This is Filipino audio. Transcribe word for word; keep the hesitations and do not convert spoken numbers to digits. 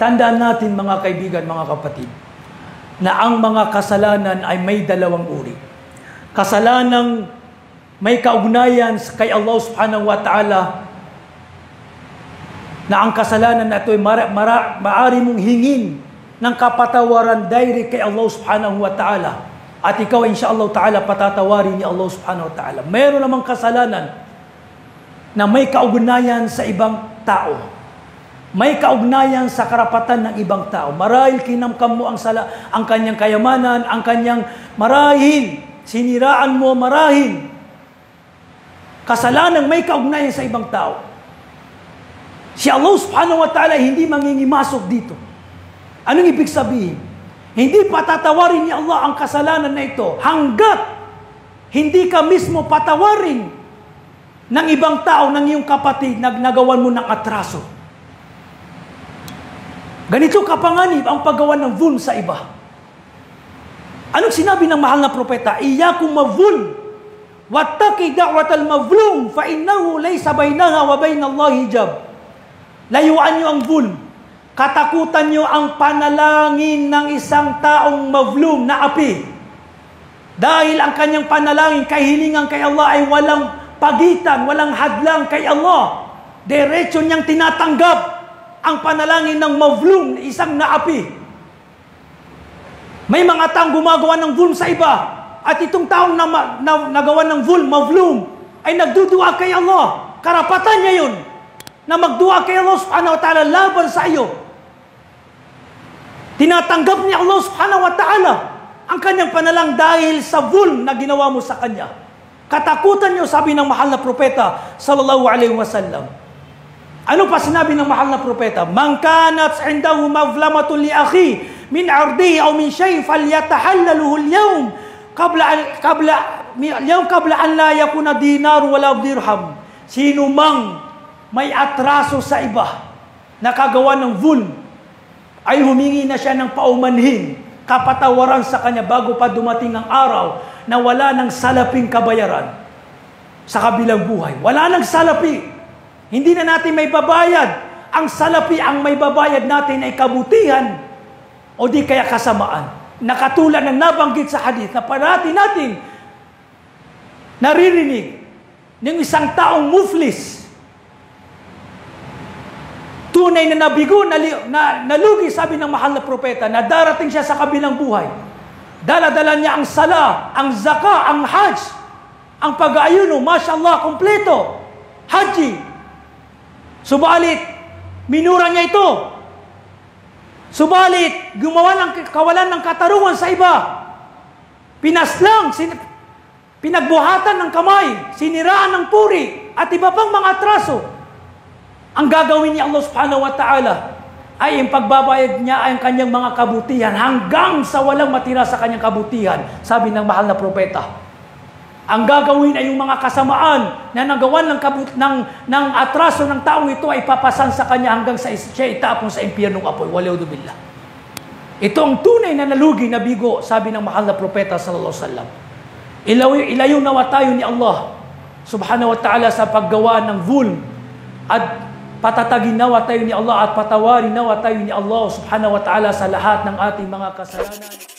Tandaan natin mga kaibigan, mga kapatid, na ang mga kasalanan ay may dalawang uri. Kasalanang may kaugnayan kay Allah subhanahu wa ta'ala, na ang kasalanan na ito ay mara, mara, maaari mong hingin ng kapatawaran direct kay Allah subhanahu wa ta'ala. At ikaw insyaAllah ta'ala patatawarin ni Allah subhanahu wa ta'ala. Mayroon namang kasalanan na may kaugnayan sa ibang tao. May kaugnayan sa karapatan ng ibang tao. Marahil kinamkam mo ang, sala, ang kanyang kayamanan, ang kanyang marahil, siniraan mo marahil. Kasalanan may kaugnayan sa ibang tao. Si Allah subhanahu wa ta'ala hindi mangingimasok dito. Anong ibig sabihin? Hindi patatawarin ni Allah ang kasalanan na ito hanggat hindi ka mismo patawarin ng ibang tao, ng iyong kapatid na nagawan mo ng atraso. Ganito kapanganib ang paggawa ng zulm sa iba. Anong sinabi ng mahal na propeta? Iyakum mavulm, wattaqi da'watal mazlum, fa innahu laysa bainaha wa bainallahi hijab. Layuan niyo ang zulm. Katakutan niyo ang panalangin ng isang taong mazlum na api. Dahil ang kanyang panalangin, kahilingan kay Allah ay walang pagitan, walang hadlang kay Allah. Diretso niyang tinatanggap ang panalangin ng mazlum, isang naapi. May mga taong gumagawa ng zulm sa iba, at itong taong na, na, nagawa ng zulm, mazlum, ay nagdudua kay Allah. Karapatan niya yun, na magdua kay Allah subhanahu wa ta'ala laban sa iyo. Tinatanggap ni Allah subhanahu wa ta'ala ang kanyang panalang dahil sa zulm na ginawa mo sa kanya. Katakutan niyo, sabi ng mahal na propeta sallallahu alaihi wasallam. Ano pa sinabi ng mahal na propeta? Man kanat indahu mazlamatun li akhi min ardihi aw min shay falyatahallaluhu al-yawm qabla qabla al-yawm qabla an la yakuna dinar wala dirham. Sino mang may atraso sa iba, nakagawa ng zulm, ay humingi na siya ng paumanhin, kapatawaran sa kanya bago pa dumating ang araw na wala ng salaping kabayaran sa kabilang buhay. Wala ng salapi. Hindi na natin may babayad. Ang salapi, ang may babayad natin ay kabutihan o di kaya kasamaan. Nakatulad ng nabanggit sa hadith na parati natin naririnig ng isang taong muflis, tunay na nabigo, na, na, nalugi, sabi ng mahal na propeta, na darating siya sa kabilang buhay. Dala-dala niya ang sala, ang zaka, ang hajj, ang pag-aayuno, mashallah, kompleto, haji. Subalit, minura niya ito. Subalit, gumawa ng kawalan ng katarungan sa iba. Pinaslang, sin, pinagbuhatan ng kamay, siniraan ng puri, at iba pang mga atraso. Ang gagawin ni Allah subhanahu wa ta'ala ay ang pagbabayad niya ay ang kanyang mga kabutihan hanggang sa walang matira sa kanyang kabutihan, sabi ng mahal na propeta. Ang gagawin ay yung mga kasamaan na nagawan ng, kabut ng, ng atraso ng taong ito ay papasan sa kanya hanggang sa siya itapon sa impyernong apoy. Waliyadu billah. Ito ang tunay na nalugi na bigo, sabi ng mahal na propeta sallallahu alaihi wasallam. Ilayo, ilayo nawa tayo ni Allah subhanahu wa ta'ala sa paggawa ng zulm, at patatagin nawa tayo ni Allah at patawarin nawa tayo ni Allah subhanahu wa ta'ala sa lahat ng ating mga kasalanan.